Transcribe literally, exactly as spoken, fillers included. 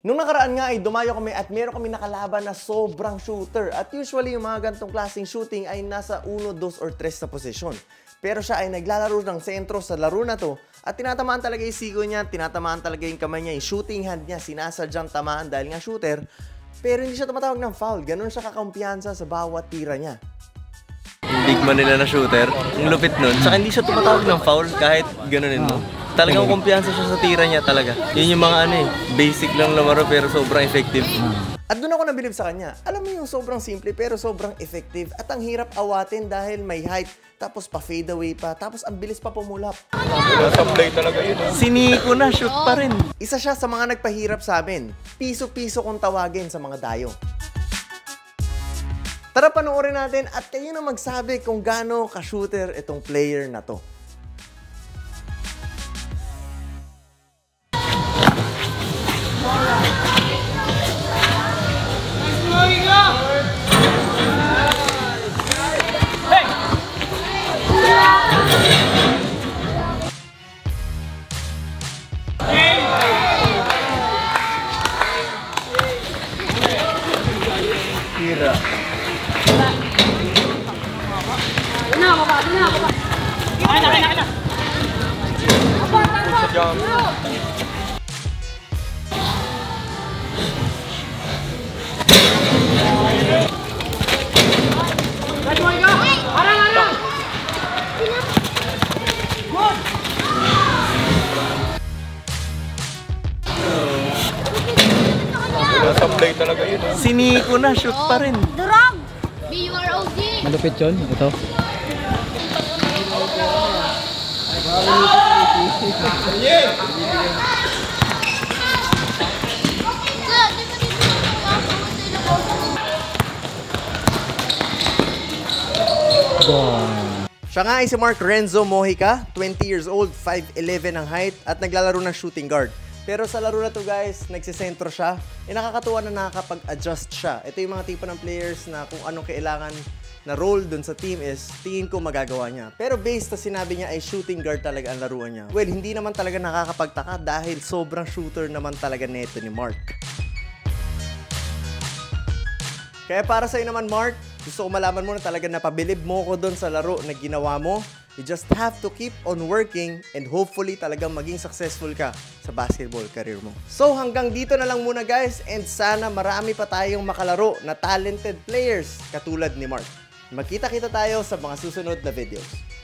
Nung nakaraan nga ay dumayo kami at meron kami nakalaban na sobrang shooter. At usually yung mga ganitong klaseng shooting ay nasa one, two, or three na posisyon. Pero siya ay naglalaro ng sentro sa laro na to at tinatamaan talaga yung sigo niya, tinatamaan talaga yung kamay niya, yung shooting hand niya, sinasadyang tamaan dahil nga shooter. Pero hindi siya tumatawag ng foul, ganun siya kakumpiyansa sa bawat tira niya. Big man nila na shooter, yung lupit nun, saka hindi siya tumatawag ng foul kahit ganunin mo. Talagang kumpiyansa siya sa tira niya talaga. Yun yung mga ano eh, basic lang lamaro pero sobrang effective. At doon ako nabilib sa kanya. Alam mo yung sobrang simple pero sobrang effective at ang hirap awatin dahil may height, tapos pa fade away pa, tapos ang bilis pa pumulap. Sablay talaga yun. Siniko na, shoot pa rin. Isa siya sa mga nagpahirap sa amin. Piso-piso kong tawagin sa mga dayo. Tara panoorin natin at kayo na magsabi kung gaano ka-shooter itong player na to. Tira. Na, baba, na, baba. Ay, na, na, na. Apa, apa. Gajoy ka. Arang, arang. Good. Sablay talaga yun. Siniko na, shoot pa rin. Durog. B U R O G. Malupit yun, ito. Siya nga ay si Mark Renzo Mojica, twenty years old, five eleven ang height at naglalaro ng shooting guard. Pero sa laro na to guys, nagsisentro siya. E nakakatuwa na nakakapag-adjust siya. Ito yung mga tipo ng players na kung anong kailangan na role dun sa team is, tingin ko magagawa niya. Pero based sa sinabi niya ay shooting guard talaga ang laruan niya. Well, hindi naman talaga nakakapagtaka dahil sobrang shooter naman talaga neto ni Mark. Kaya para sa'yo naman Mark, gusto ko malaman mo na talaga napabilib mo ko dun sa laro na ginawa mo. You just have to keep on working and hopefully talagang maging successful ka sa basketball career mo. So hanggang dito na lang muna guys and sana marami pa tayong makalaro na talented players katulad ni Mark. Magkita-kita tayo sa mga susunod na videos.